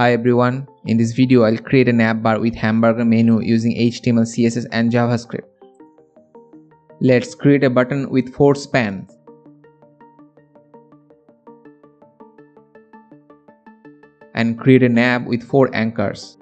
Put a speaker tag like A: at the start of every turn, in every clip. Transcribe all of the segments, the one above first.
A: Hi everyone, in this video I'll create a navbar with hamburger menu using HTML, CSS and JavaScript. Let's create a button with 4 spans. And create a nav with 4 anchors.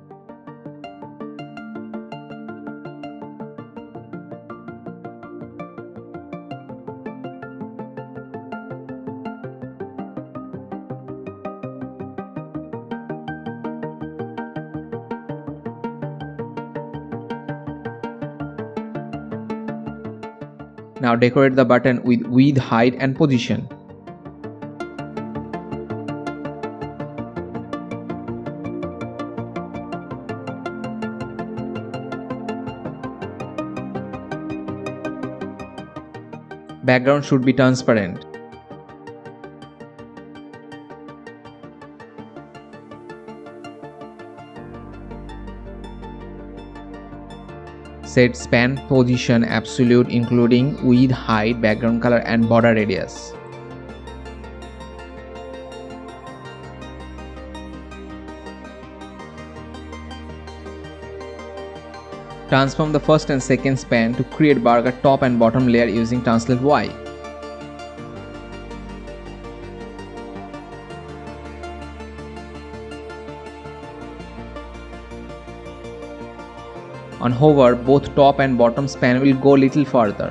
A: Now decorate the button with width, height and position. Background should be transparent. Set span position absolute including width, height, background color and border radius. Transform the first and second span to create burger top and bottom layer using translate Y. On hover, both top and bottom span will go little further.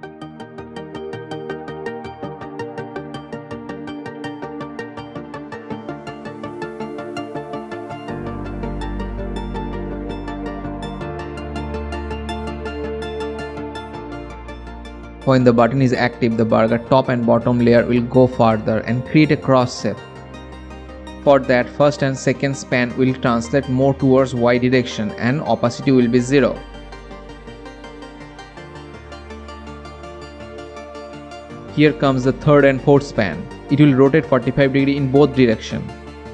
A: When the button is active, the burger top and bottom layer will go further and create a cross shape. For that, first and second span will translate more towards Y direction and opacity will be 0. Here comes the third and fourth span. It will rotate 45 degrees in both directions.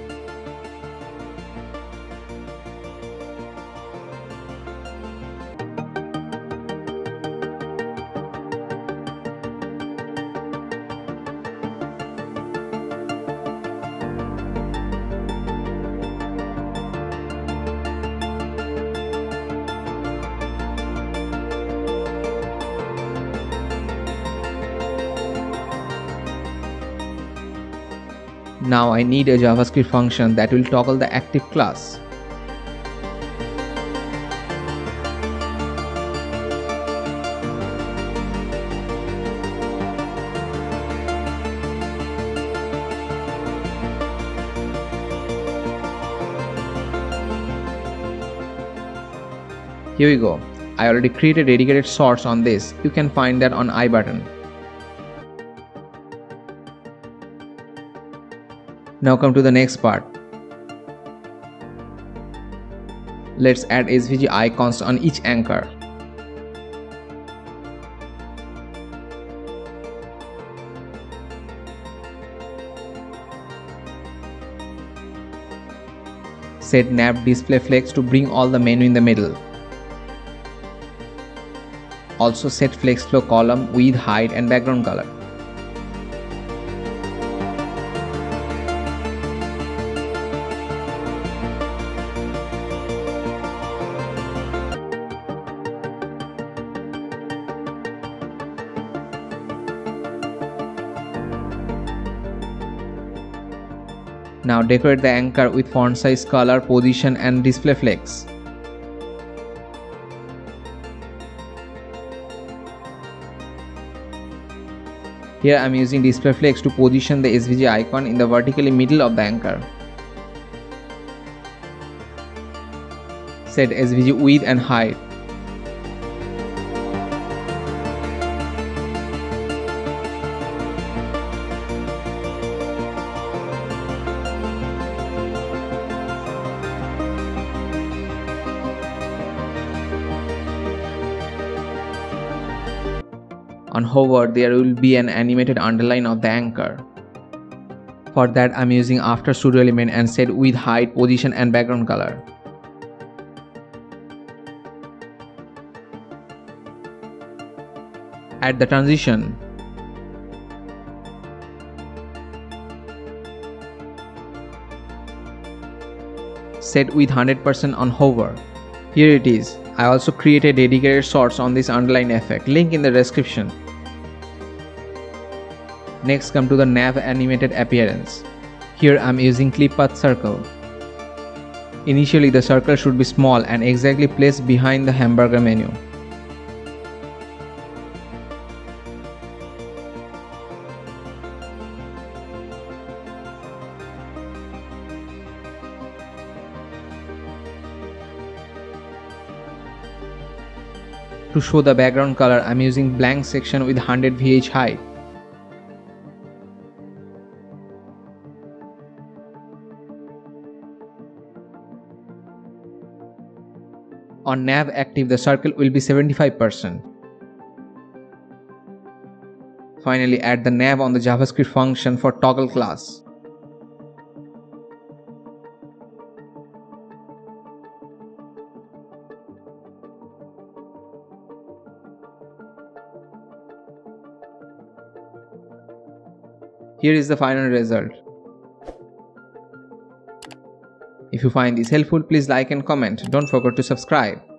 A: Now I need a JavaScript function that will toggle the active class. Here we go. I already created a dedicated source on this. You can find that on I button. Now come to the next part. Let's add SVG icons on each anchor. Set nav display flex to bring all the menu in the middle. Also set flex flow column with height and background color. Now decorate the anchor with font size, color, position and display flex. Here I am using display flex to position the SVG icon in the vertically middle of the anchor. Set SVG width and height. On hover, there will be an animated underline of the anchor. For that, I am using after pseudo element and set width, height, position and background color. Add the transition. set with 100% on hover. Here it is. I also created dedicated shorts on this underline effect, link in the description. Next, come to the nav animated appearance. Here I am using clip path circle. Initially the circle should be small and exactly placed behind the hamburger menu. To show the background color, I am using blank section with 100 VH height. On nav active, the circle will be 75%. Finally, add the nav on the JavaScript function for toggle class. Here is the final result. If you find this helpful, please like and comment. Don't forget to subscribe.